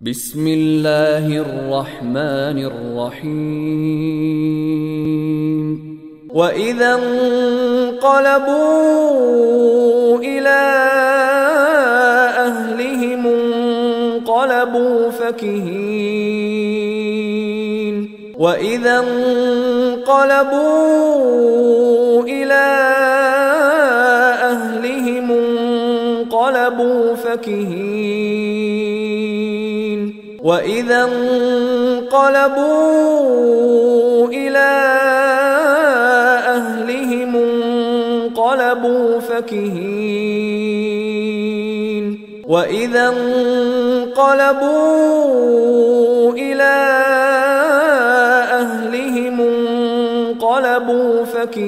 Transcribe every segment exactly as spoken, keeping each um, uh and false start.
بسم الله الرحمن الرحيم وإذا انقلبوا إلى أهلهم انقلبوا فكهين وإذا انقلبوا إلى أهلهم انقلبوا فكهين وإذا انقلبوا إلى أهلهم انقلبوا فكهين وإذا انقلبوا إلى أهلهم انقلبوا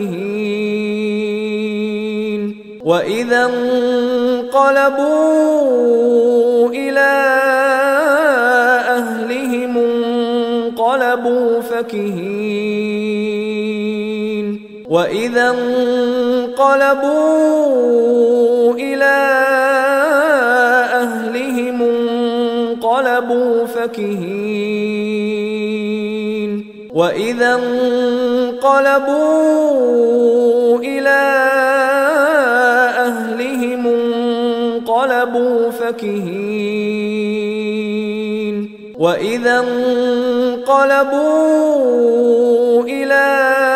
فكهين وإذا انقلبوا إلى أهلهم انقلبوا فكهين وإذا انقلبوا إلى أهلهم انقلبوا فكهين وإذا انقلبوا إلى أهلهم انقلبوا فكهين وإذا انقلبوا إلى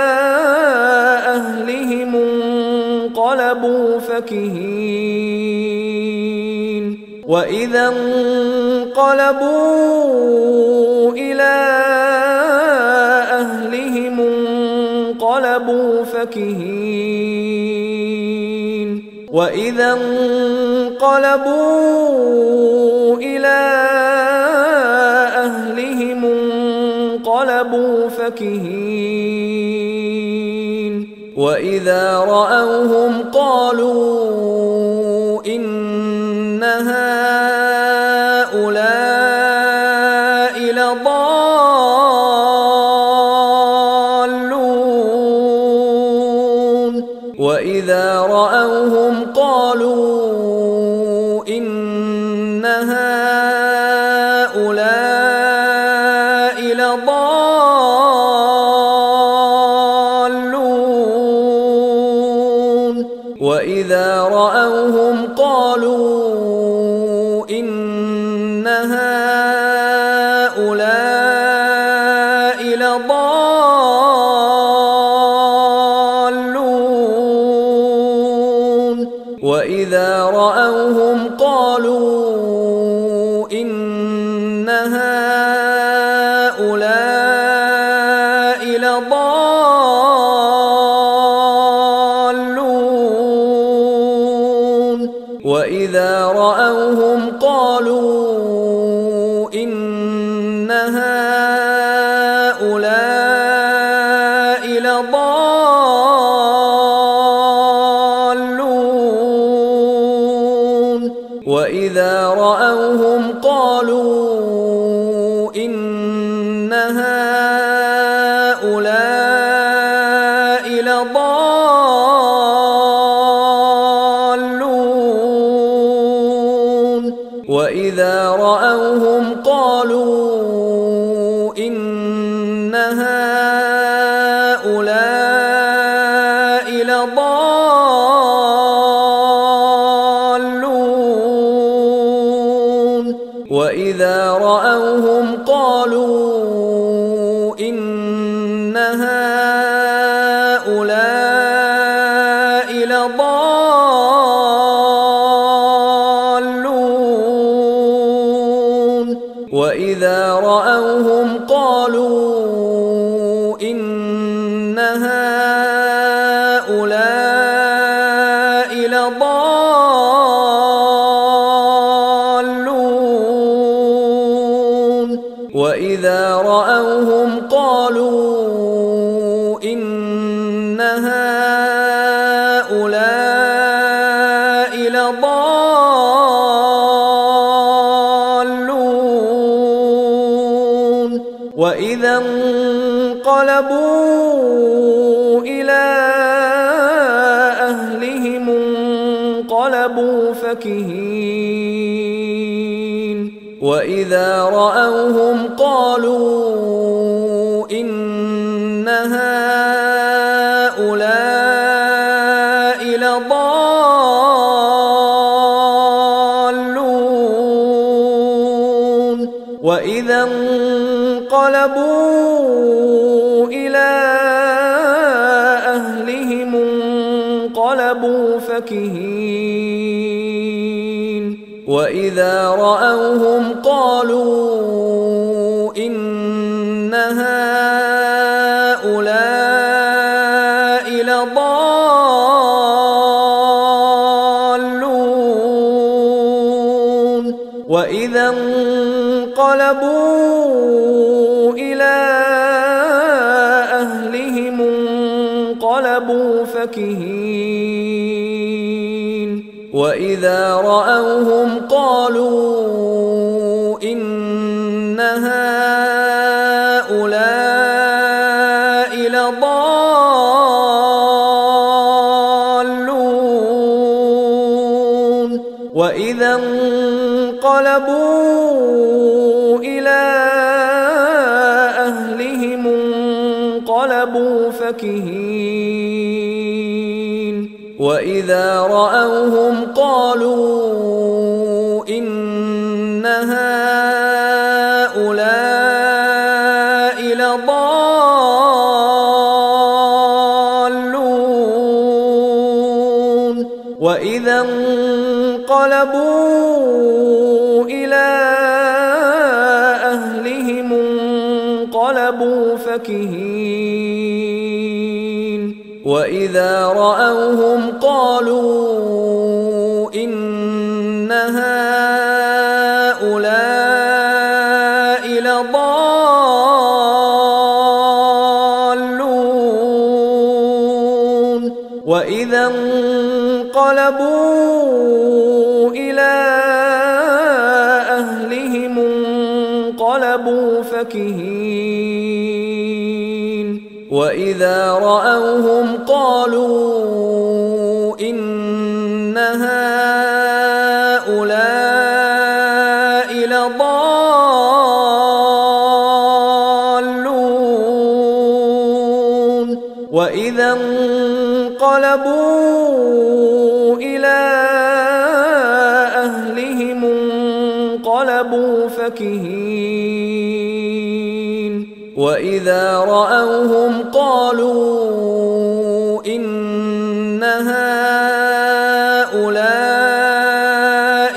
أهلهم انقلبوا فكهين وإذا انقلبوا إلى أهلهم انقلبوا فكهين وإذا انقلبوا إلى أهلهم انقلبوا فكهين وإذا رأوهم قالوا إن هؤلاء لضالون وإذا رأوهم قالوا إن هؤلاء لضالون وإذا رأوهم قالوا إن هؤلاء لضالون وإذا رأوهم قالوا إن هؤلاء لضالون وإذا رأوهم قالوا إن هؤلاء لضالون وإذا رأوهم قالوا إن هؤلاء لضالون وإذا رأوهم قالوا إن هؤلاء لضالون وإذا رأوهم قالوا إن هؤلاء لضالون وإذا رأوهم قالوا إن هؤلاء لضالون وإذا رأوهم قالوا إن هؤلاء لضالون وإذا انقلبوا إلى أهلهم انقلبوا فكهين وإذا رأوهم قالوا إن هؤلاء لضالون وإذا انقلبوا إلى أهلهم انقلبوا فكهين وإذا رأوهم قالوا إن هؤلاء لضالون وإذا انقلبوا إلى أهلهم انقلبوا فكهين وإذا رأوهم قالوا إن هؤلاء لضالون وإذا انقلبوا إلى أهلهم انقلبوا فكهين وإذا رأوهم قالوا إن هؤلاء لضالون وإذا انقلبوا إلى أهلهم انقلبوا فكهين وإذا رأوهم قالوا إن هؤلاء لضالون وإذا انقلبوا إلى أهلهم انقلبوا فكهين وإذا رأوهم قالوا إن هؤلاء لضالون وإذا انقلبوا إلى أهلهم انقلبوا فكهين وإذا رأوهم قالوا إن هؤلاء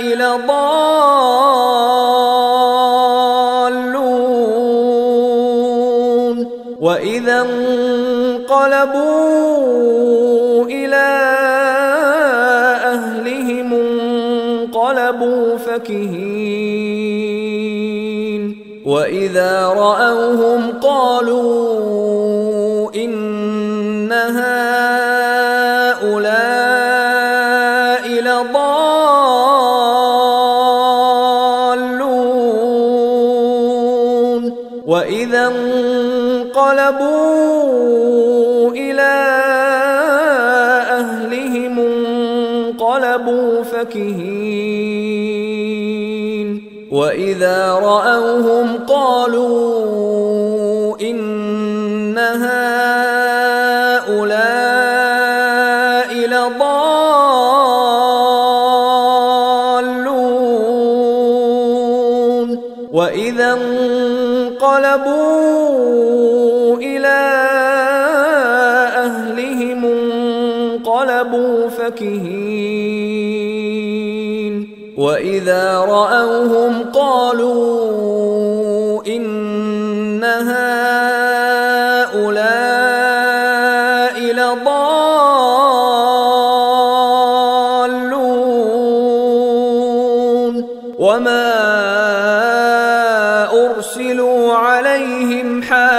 لضالون وإذا انقلبوا إلى أهلهم انقلبوا فكهين وإذا رأوهم قالوا إن هؤلاء لضالون وإذا انقلبوا إلى أهلهم انقلبوا فكهين وإذا رأوهم قالوا إن هؤلاء لضالون وإذا انقلبوا إلى أهلهم انقلبوا فكهين وإذا رأوهم قالوا إن هؤلاء لضالون وما أرسلوا عليهم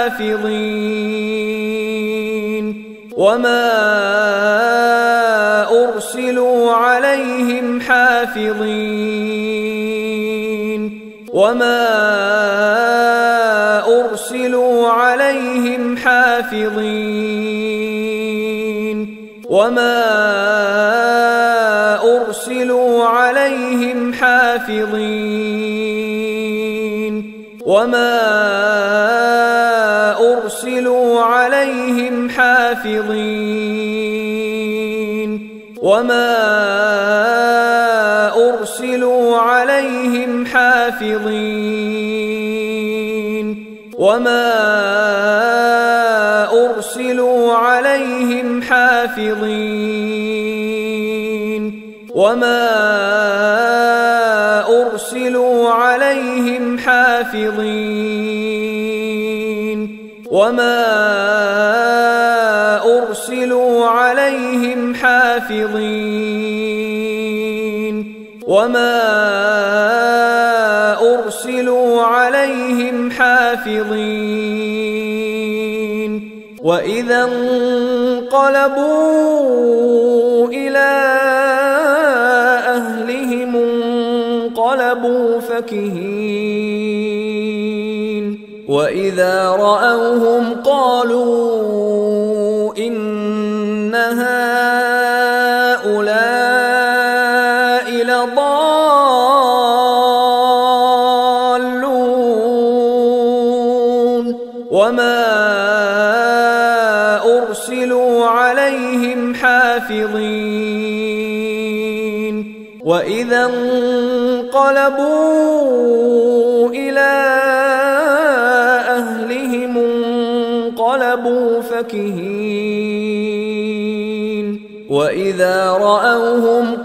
حافظين وما أرسلوا عليهم حافظين وما أرسلوا عليهم حافظين وما أرسلوا عليهم حافظين وما أرسلوا عليهم حافظين وما أرسلوا عليهم حافظين وما أرسلوا عليهم حافظين وما أرسلوا عليهم حافظين وما أرسلوا عليهم حافظين وما أرسلوا عليهم حافظين وإذا انقلبوا إلى أهلهم انقلبوا فكهين وإذا رأوهم قالوا إن هؤلاء لضالون وما أرسلوا عليهم حافظين وإذا انقلبوا إلى أهلهم انقلبوا فكهين وإذا رأوهم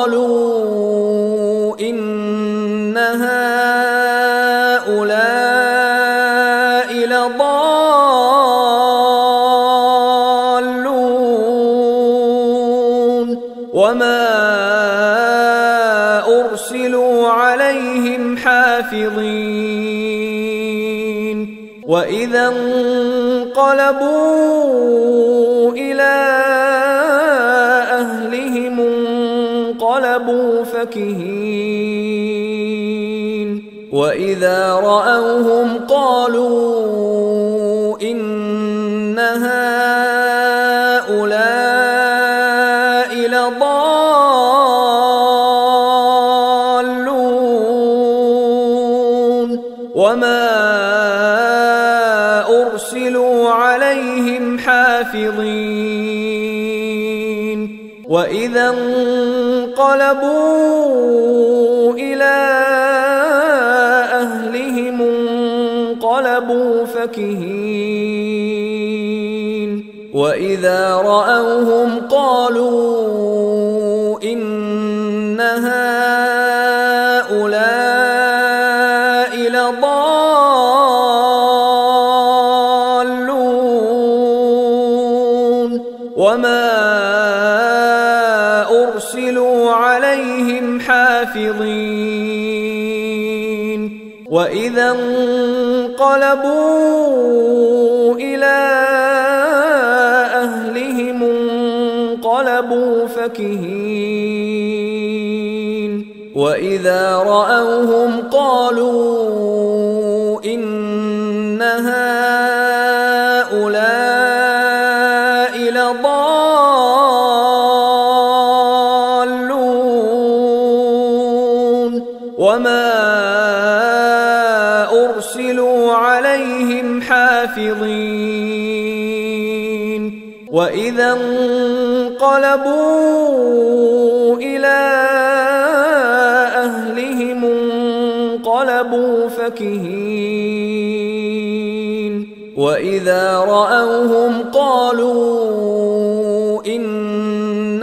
قالوا إن هؤلاء لضالون وما أرسلوا عليهم حافظين وإذا انقلبوا إلى أهلهم انقلبوا فكهين وإذا رأوهم قالوا إن هؤلاء لضالون وما أرسلوا عليهم حافظين وإذا انقلبوا إلى أهلهم انقلبوا فكهين وإذا رأوهم قالوا إن هؤلاء لضالون وما أرسلوا عليهم حافظين وإذا انقلبوا إلى أهلهم انقلبوا فكهين وإذا رأوهم قالوا إن هؤلاء لضالون وما أرسلوا عليهم حافظين وإذا انقلبوا إلى أهلهم انقلبوا فكهين وإذا رأوهم قالوا إن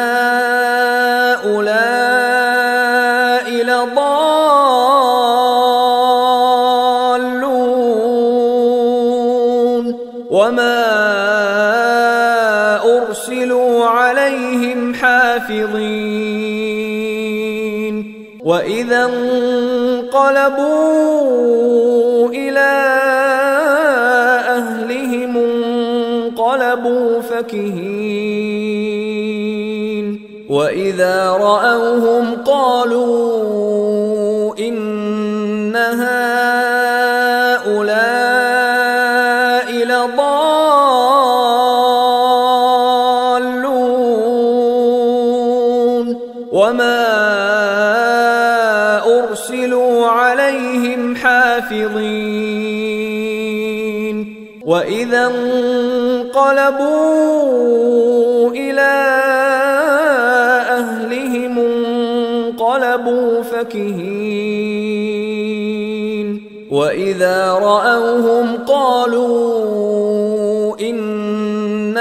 هؤلاء لضالون وما أرسلوا عليهم حافظين وإذا انقلبوا إلى أهلهم انقلبوا فكهين وإذا رأوهم قالوا إن هؤلاء لضالون وما أرسلوا عليهم حافظين حافظين وإذا انقلبوا إلى أهلهم انقلبوا فكهين وإذا رأوهم قالوا إن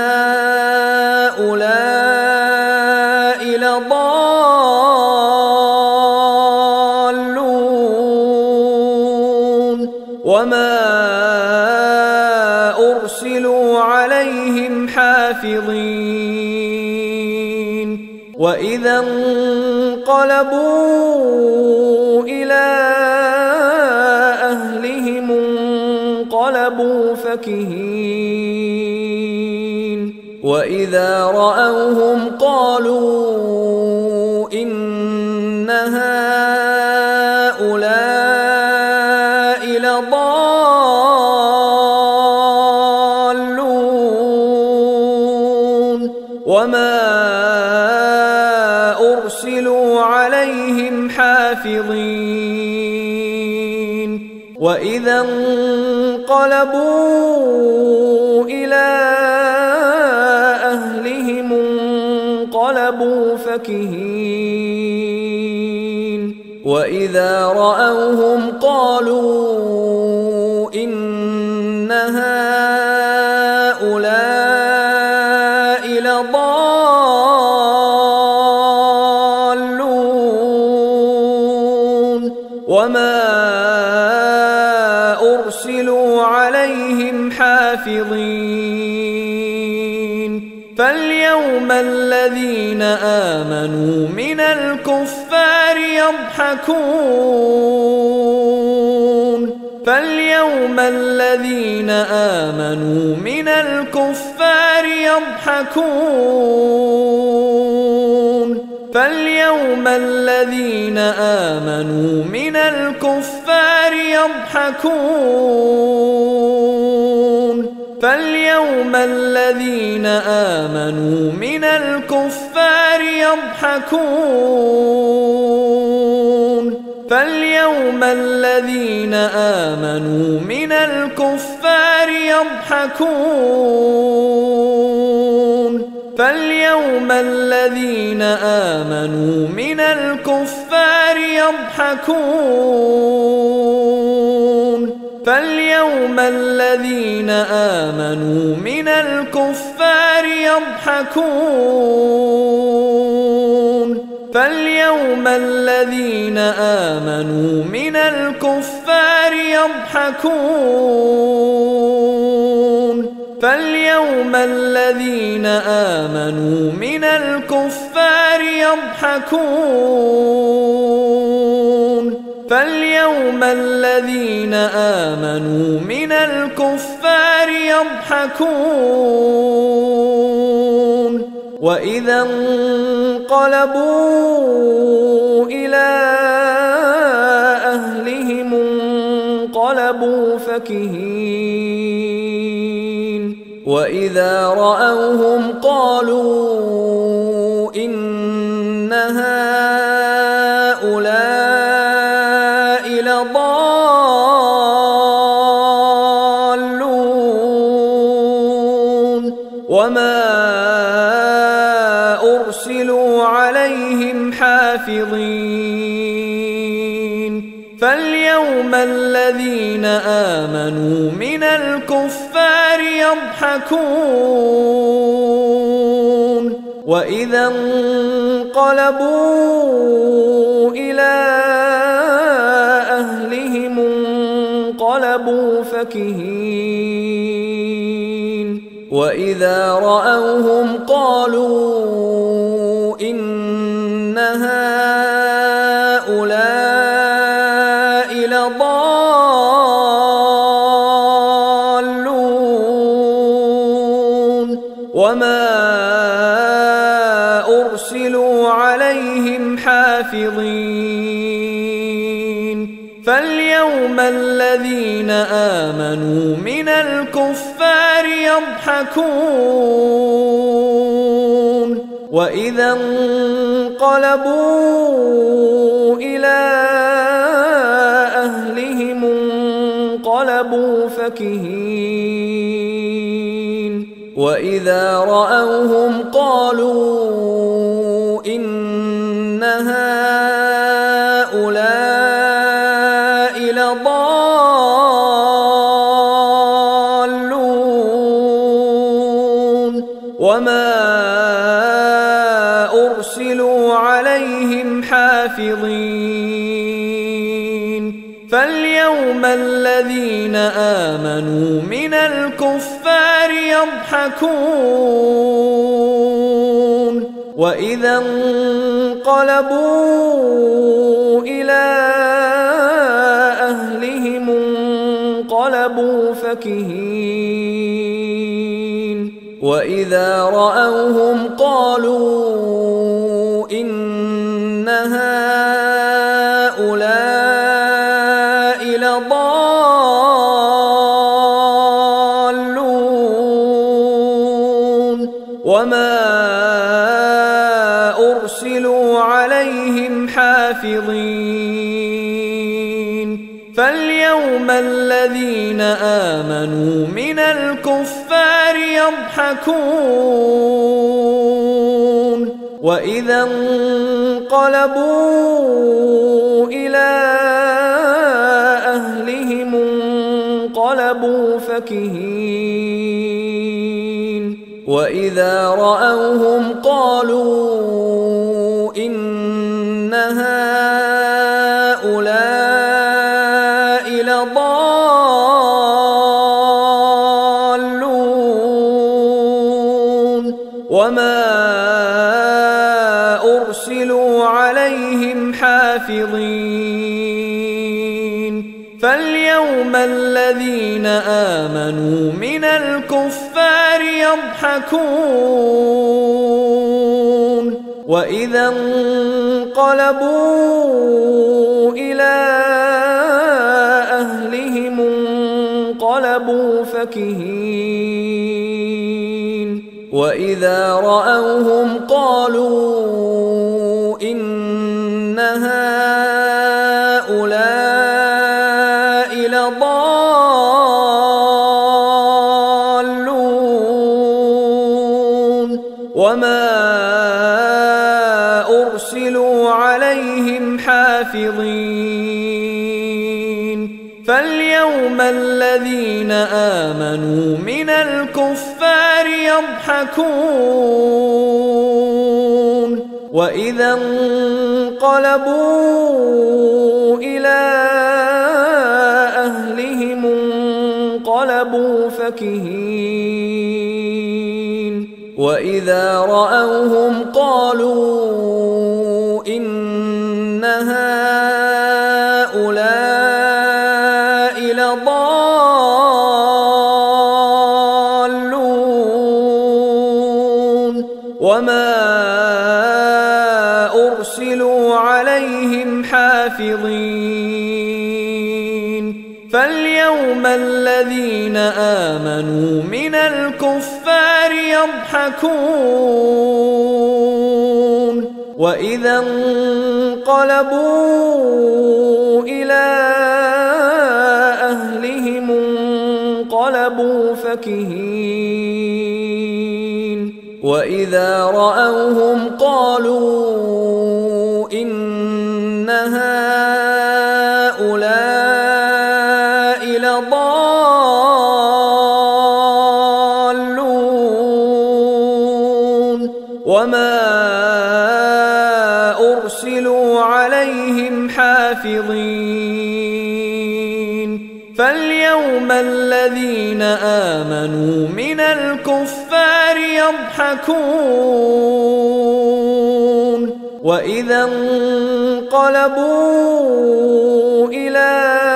هؤلاء لضالون وما أرسلوا عليهم حافظين وإذا انقلبوا إلى أهلهم انقلبوا فكهين وإذا رأوهم قالوا إن هؤلاء لضالون وما أرسلوا عليهم حافظين وإذا انقلبوا إلى أهلهم انقلبوا فكهين وإذا رأوهم قالوا إن هؤلاء لضالون وما أرسلوا عليهم حافظين فاليوم الذين آمنوا من الكفار يضحكون فاليوم الذين آمنوا من الكفار يضحكون فاليوم الذين آمنوا من الكفار يضحكون فاليوم الذين آمنوا من الكفار يضحكون فاليوم الذين آمنوا من الكفار يضحكون فاليوم الذين آمنوا من الكفار يضحكون فاليوم الذين آمنوا من الكفار يضحكون فاليوم الذين آمنوا من الكفار يضحكون فاليوم الذين آمنوا من الكفار يضحكون فاليوم الذين آمنوا من الكفار يضحكون وإذا انقلبوا إلى أهلهم انقلبوا فكهين وإذا رأوهم قالوا إن هؤلاء لضالون وما أرسلوا عليهم حافظين فاليوم الذين آمنوا من الكفار يضحكون وإذا انقلبوا إلى أهلهم انقلبوا فكهين وإذا رأوهم قالوا إن هؤلاء لضالون وما أرسلوا عليهم حافظين فاليوم الذين آمنوا من الكفار يضحكون وإذا انقلبوا إلى أهلهم انقلبوا فكهين وإذا رأوهم قالوا إن هؤلاء لضالون وما أرسلوا عليهم حافظين فاليوم الذين آمنوا من الكفار يضحكون وإذا انقلبوا إلى أهلهم انقلبوا فكهين وإذا رأوهم قالوا إن هؤلاء لضالون وما أرسلوا عليهم حافظين فاليوم الذين آمنوا من الكفار يضحكون وإذا انقلبوا إلى أهلهم انقلبوا فكهين وإذا رأوهم قالوا إن هؤلاء لضالون وما أرسلوا عليهم حافظين فاليوم الذين آمنوا من الكفار يضحكون وإذا انقلبوا إلى أهلهم انقلبوا فكهين وإذا رأوهم قالوا إن هؤلاء لضالون وما أرسلوا عليهم حافظين فاليوم الذين آمنوا من الكفار يضحكون وإذا انقلبوا إلى أهلهم انقلبوا فكهين وإذا رأوهم قالوا إن هؤلاء لضالون وما أرسلوا عليهم حافظين فاليوم الذين آمنوا من الكفار يضحكون وإذا انقلبوا إلى أهلهم انقلبوا فكهين وإذا رأوهم قالوا إن هؤلاء لضالون وما أرسلوا عليهم حافظين فاليوم الذين آمنوا من الكفار يضحكون وإذا انقلبوا إلى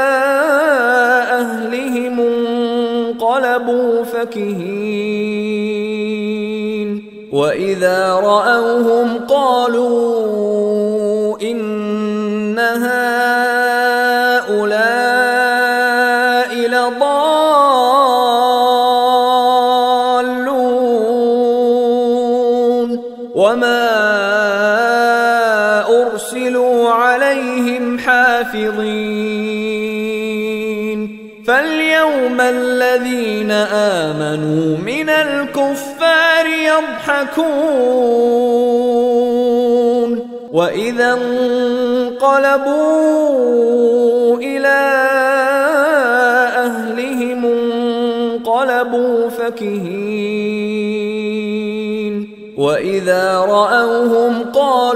أهلهم انقلبوا فكهين وإذا رأوهم قالوا إن هؤلاء لضالون وما أرسلوا عليهم حافظين فاليوم الذين آمنوا من الكفار يضحكون وإذا انقلبوا إلى أهلهم انقلبوا فكهين وإذا رأوهم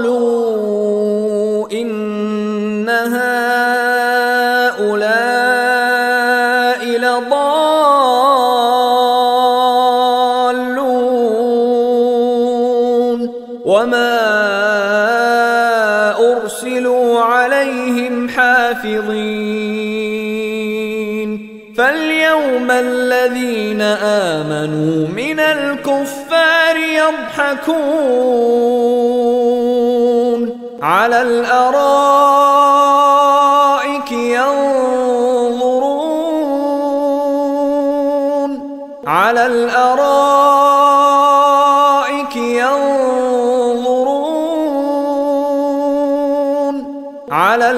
قالوا إن هؤلاء لضالون وما أرسلوا عليهم حافظين فاليوم الذين آمنوا من الكفار يضحكون على الأرائك ينظرون على الأرائك ينظرون على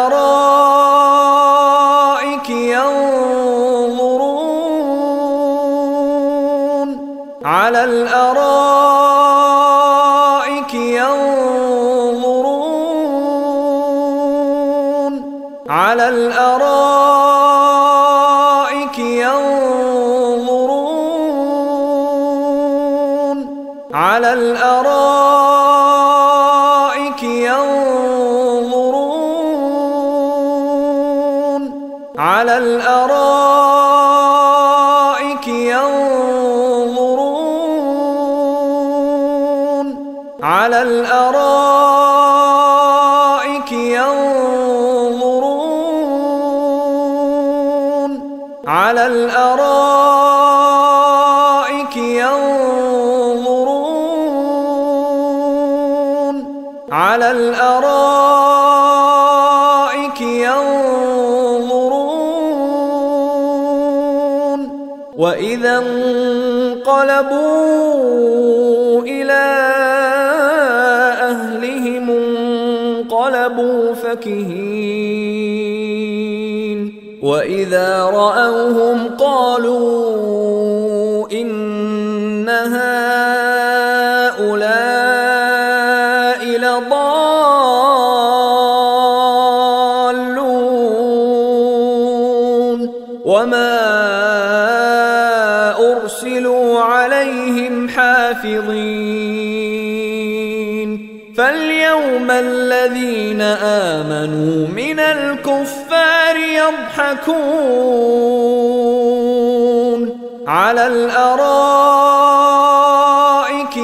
الأرائك ينظرون على الأرائك ينظرون على الأرائك ينظرون على الأرائك ينظرون على الأرائك ينظرون على الأرائك ينظرون على الأرائك ينظرون على الأرائك ينظرون وإذا انقلبوا إلى أهلهم انقلبوا فكهين وإذا رأوهم قالوا إن هؤلاء لضالون وما أرسلوا عليهم حافظين فاليوم الذين آمنوا من الكفار يضحكون على الأرائك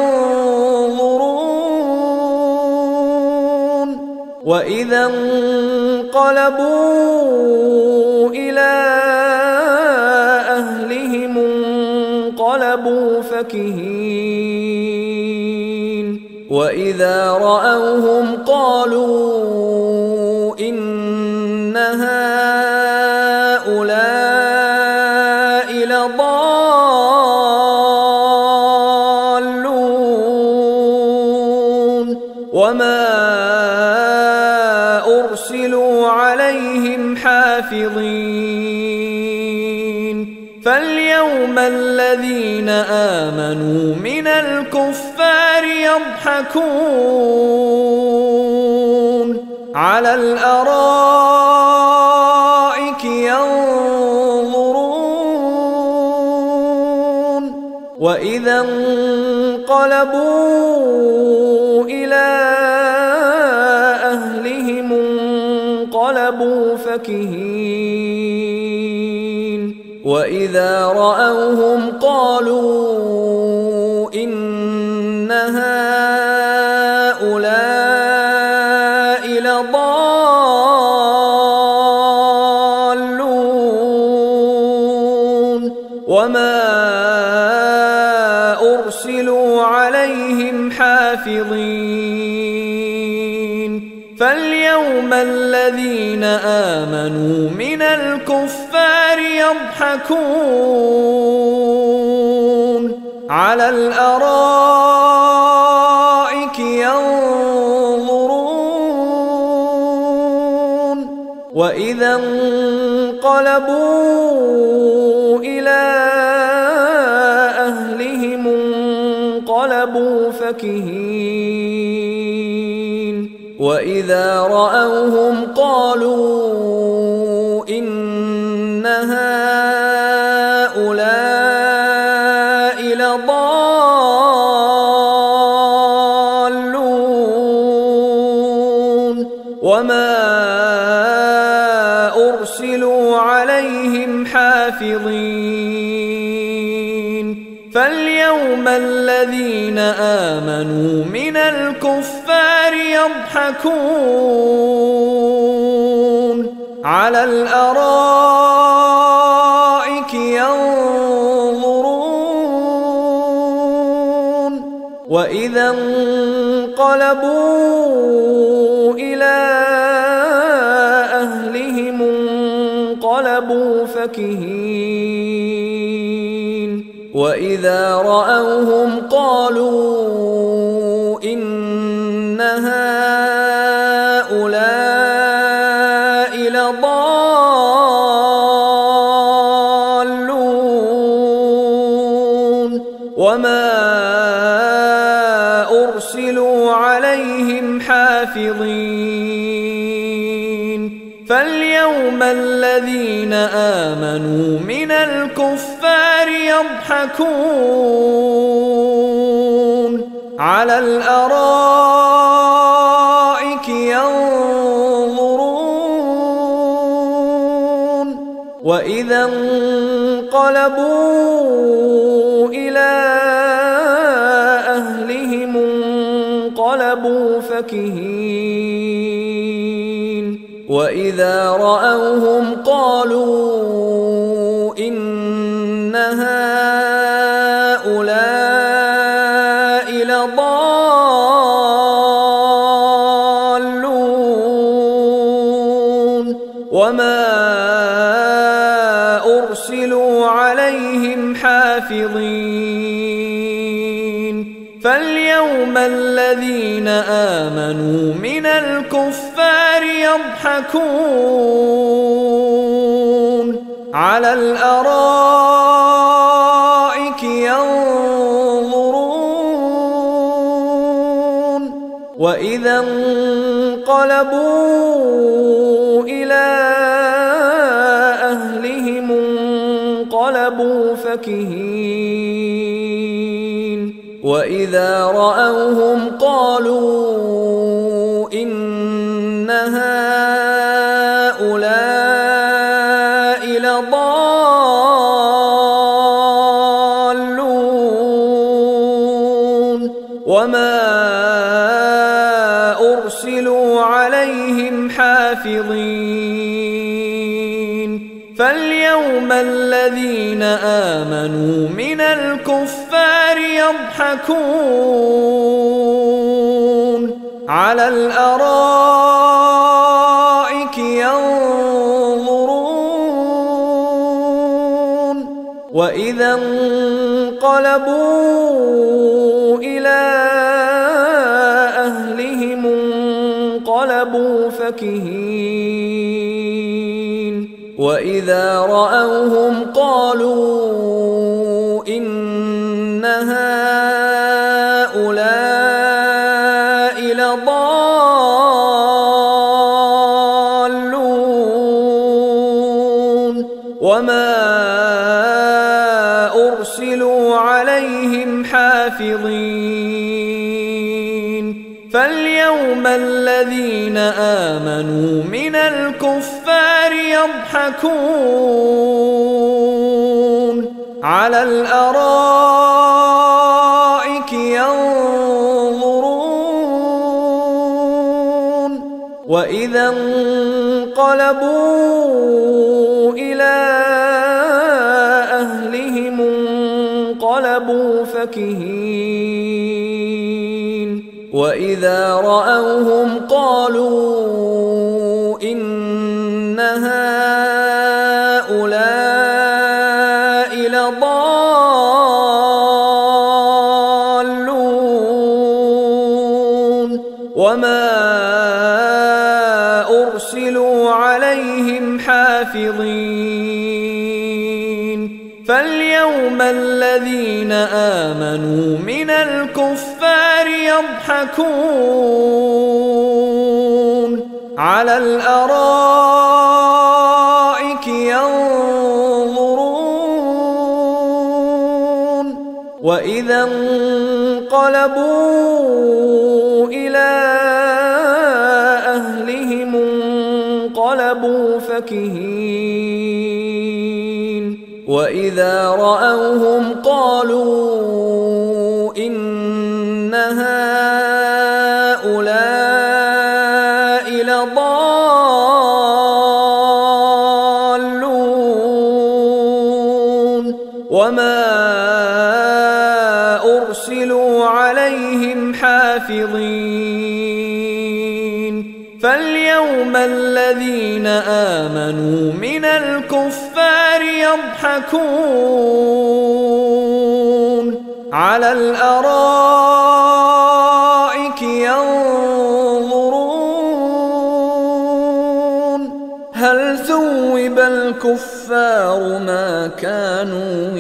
ينظرون وإذا انقلبوا إلى أهلهم انقلبوا فكهين وإذا رأوهم قالوا إن هؤلاء لضالون وما أرسلوا عليهم حافظين فاليوم الذين آمنوا من الكفار يضحكون على الأرائك ينظرون وإذا انقلبوا إلى أهلهم انقلبوا فكهين وإذا رأوهم قالوا إن هؤلاء لضالون وما أرسلوا عليهم حافظين فاليوم الذين آمنوا من الكفار يضحكون على الأرائك ينظرون وإذا انقلبوا إلى أهلهم انقلبوا فكهين وإذا رأوهم قالوا إن هؤلاء لضالون وما أرسلوا عليهم حافظين فاليوم الذين آمنوا من الكفار يضحكون على الأرائك ينظرون وإذا انقلبوا إلى أهلهم انقلبوا فكهين وإذا رأوهم قالوا إن هؤلاء لضالون وما أرسلوا عليهم حافظين فاليوم الذين آمنوا من الكفار يضحكون على الأرائك ينظرون وإذا انقلبوا إلى أهلهم انقلبوا فكهين وإذا رأوهم قالوا إن هؤلاء لضالون وما أرسلوا عليهم حافظين فاليوم الذين آمنوا من الكفار يضحكون على الأرائك ينظرون وإذا انقلبوا إلى أهلهم انقلبوا فكهين وإذا رأوهم قالوا إن هؤلاء لضالون وما أرسلوا عليهم حافظين فاليوم الذين آمنوا من الكفار يضحكون على الأرائك ينظرون وإذا انقلبوا إلى أهلهم انقلبوا فكهين وإذا رأوهم قالوا إن هؤلاء لضالون وما أرسلوا عليهم حافظين فاليوم الذين آمنوا من الكفار يضحكون على الأرائك ينظرون وإذا انقلبوا إلى أهلهم انقلبوا فكهين وإذا رأوهم قالوا إن هؤلاء لضالون وما أرسلوا عليهم حافظين فاليوم الذين آمنوا من الكفار يضحكون على الأرائك ينظرون وإذا انقلبوا إلى أهلهم انقلبوا فكهين وإذا رأوهم قالوا إن هؤلاء لضالون وما أرسلوا عليهم حافظين فاليوم الذين آمنوا من الكفار يضحكون على الأرائك ينظرون هل ثوب الكفار ما كانوا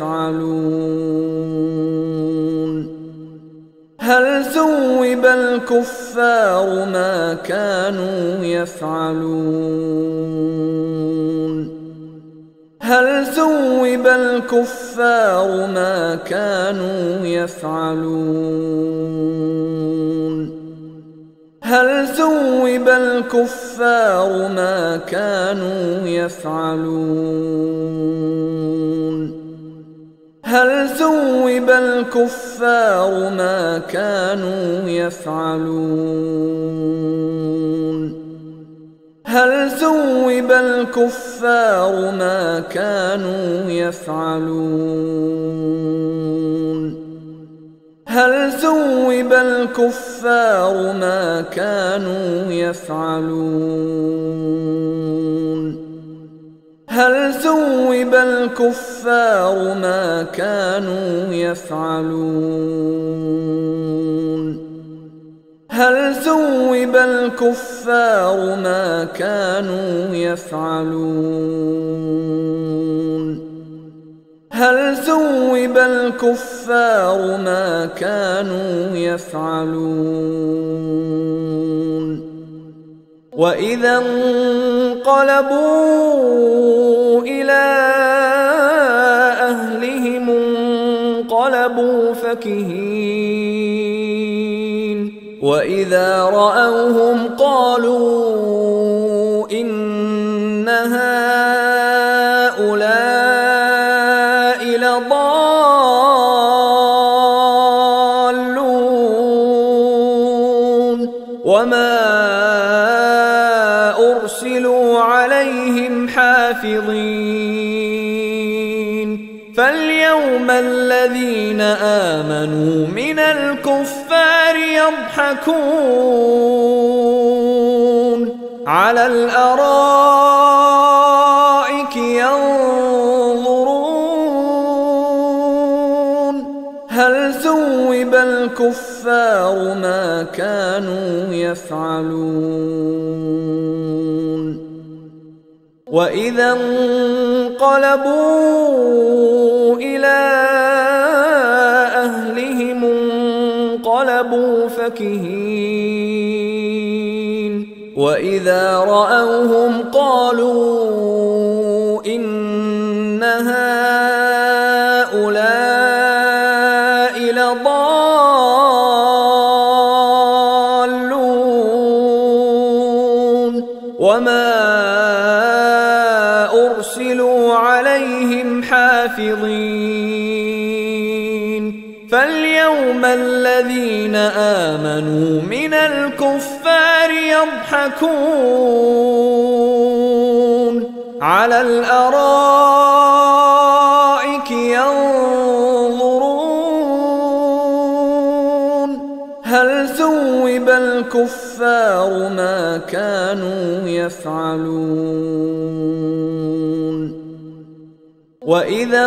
يفعلون هل ثوب الكفار ما كانوا يفعلون هل ثوب الكفار ما كانوا يفعلون هل ثوب الكفار ما كانوا يفعلون هل ثوب الكفار ما كانوا يفعلون هل ثوب الكفار ما كانوا يفعلون هل ثوب الكفار ما كانوا يفعلون هل ثوب الكفار ما كانوا يفعلون هل ثوب الكفار ما كانوا يفعلون هل ثوب الكفار ما كانوا يفعلون وإذا انقلبوا إلى أهلهم انقلبوا فكهين وإذا رأوهم قالوا إن هؤلاء لضالون وما أرسلوا عليهم حافظين فاليوم الذين آمنوا من الكفار يضحكون على الأرائك ينظرون هل ثوب الكفار ما كانوا يفعلون وإذا انقلبوا إلى أهلهم انقلبوا فكهين وإذا رأوهم قالوا إن هؤلاء لضالون وما أرسلوا عليهم حافظين فاليوم الذين آمنوا من الكفار يضحكون على الأرائك ينظرون هل ثوب الكفار ما كانوا يفعلون وإذا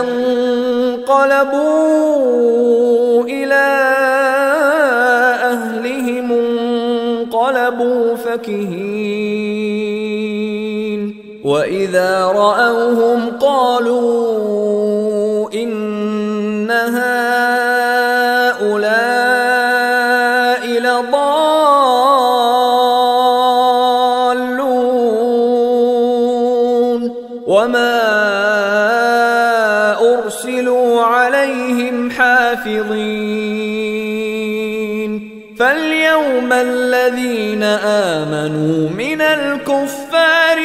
انقلبوا إلى أهلهم انقلبوا فكهين وإذا رأوهم قالوا إن هؤلاء لضالون وما أرسلوا عليهم حافظين فاليوم الذين آمنوا من الكفار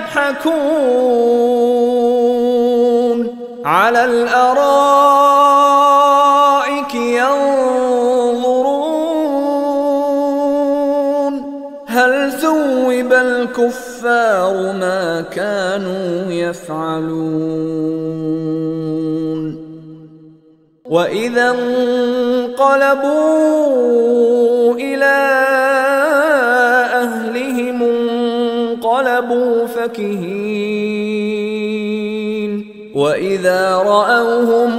يضحكون على الأرائك ينظرون هل ثوب الكفار ما كانوا يفعلون وإذا انقلبوا إلى أهلهم انقلبوا فكهين وإذا رأوهم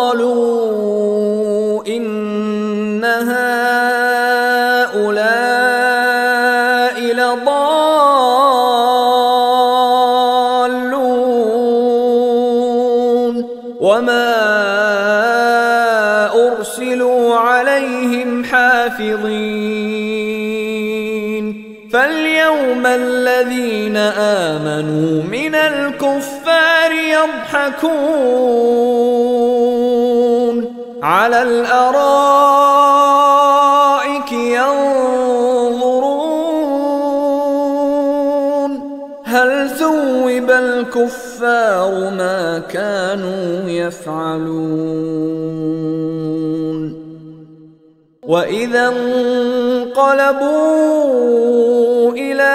قالوا إن هؤلاء لضالون وما أرسلوا عليهم حافظين فاليوم الذين آمنوا من الكفار يضحكون على الأرائك ينظرون هل ثوب الكفار ما كانوا يفعلون وإذا انقلبوا إلى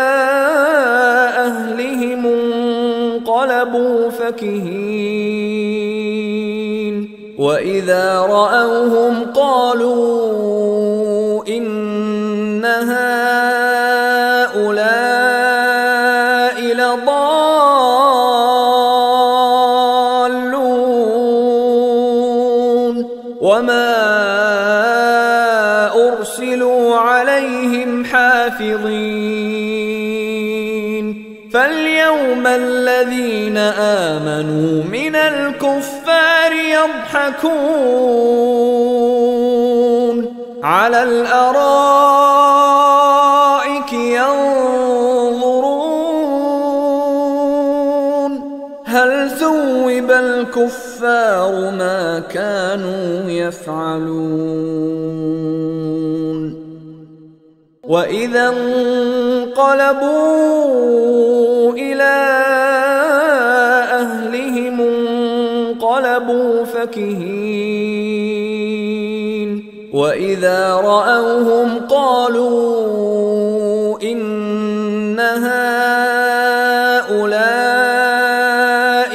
أهلهم انقلبوا فكهين وإذا رأوهم قالوا إن هؤلاء لضالون وما أرسلوا عليهم حافظين فاليوم الذين آمنوا من الكفار يضحكون على الأرائك ينظرون هل ثوب الكفار ما كانوا يفعلون وإذا انقلبوا إلى أهلهم انقلبوا فكهين وإذا رأوهم قالوا إن هؤلاء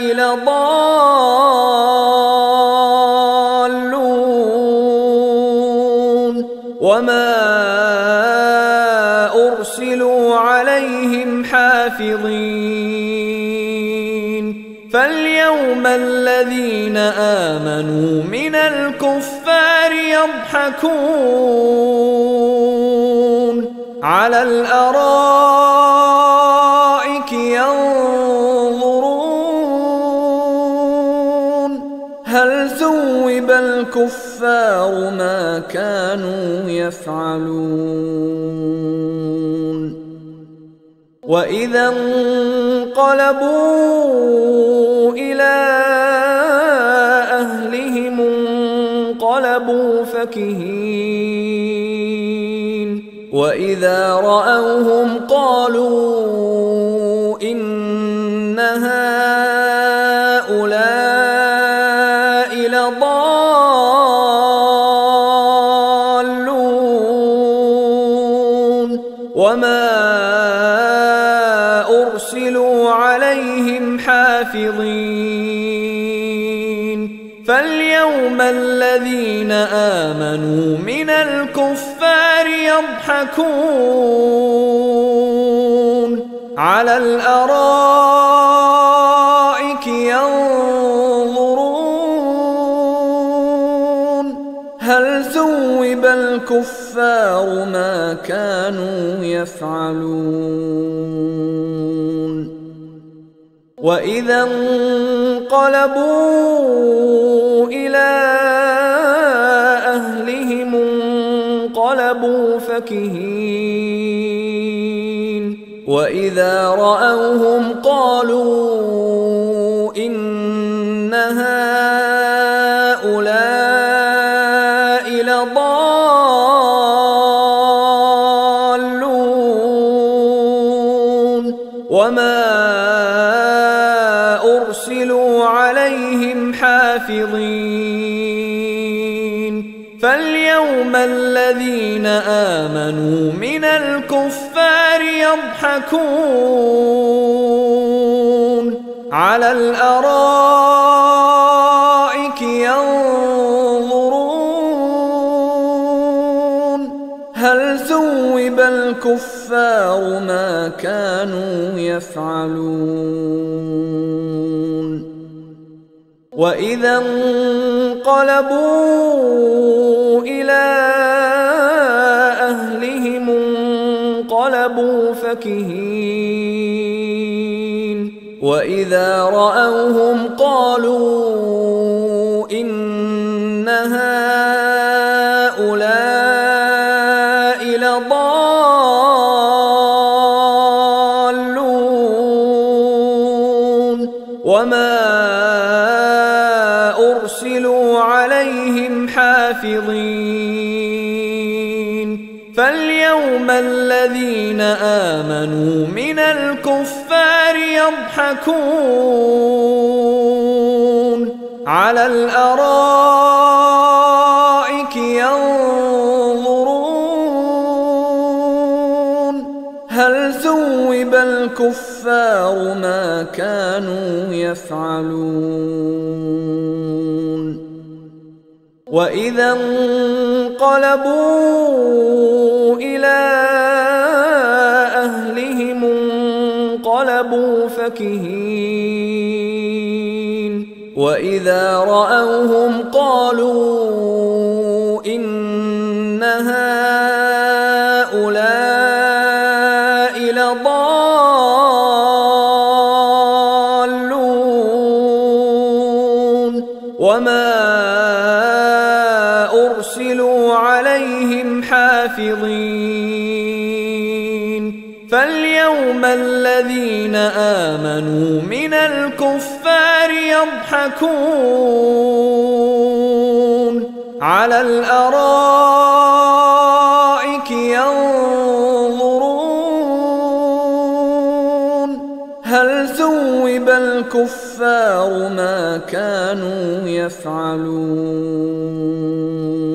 لضالون وما أرسلوا عليهم حافظين فاليوم الذين آمنوا من الكفار يضحكون على الأرائك ينظرون هل ثوب الكفار ما كانوا يفعلون وإذا انقلبوا إلى أهلهم انقلبوا فكهين وإذا رأوهم قالوا إن هؤلاء لضالون وما أرسلوا عليهم حافظين فاليوم الذين آمنوا من الكفار يضحكون على الأرائك ينظرون هل ثوب الكفار ما كانوا يفعلون وإذا انقلبوا إلى أهلهم انقلبوا فكهين وإذا رأوهم قالوا إن هؤلاء لضالون وما أرسلوا عليهم حافظين فاليوم الذين آمنوا من الكفار يضحكون على الأرائك ينظرون هل ثوب الكفار ما كانوا يفعلون وإذا انقلبوا إلى أهلهم انقلبوا فكهين وإذا رأوهم قالوا إن هؤلاء لضالون وما أرسلوا عليهم حافظين فاليوم الذين آمنوا من الكفار يضحكون على الأرائك ينظرون هل ثوب الكفار الكفار ما كانوا يفعلون وإذا انقلبوا إلى أهلهم انقلبوا فكهين وإذا رأوهم قالوا إن هؤلاء لضالون وما أرسلوا عليهم حافظين فاليوم الذين آمنوا من الكفار يضحكون على الأرائك ينظرون هل ثوب الكفار ما كانوا يفعلون وإذا انقلبوا إلى أهلهم انقلبوا فكهين وإذا رأوهم قالوا إن هؤلاء لضالون وما أرسلوا عليهم حافظين فاليوم الذين آمنوا من الكفار يضحكون على الأرائك ينظرون هل ثوب الكفار ما كانوا يفعلون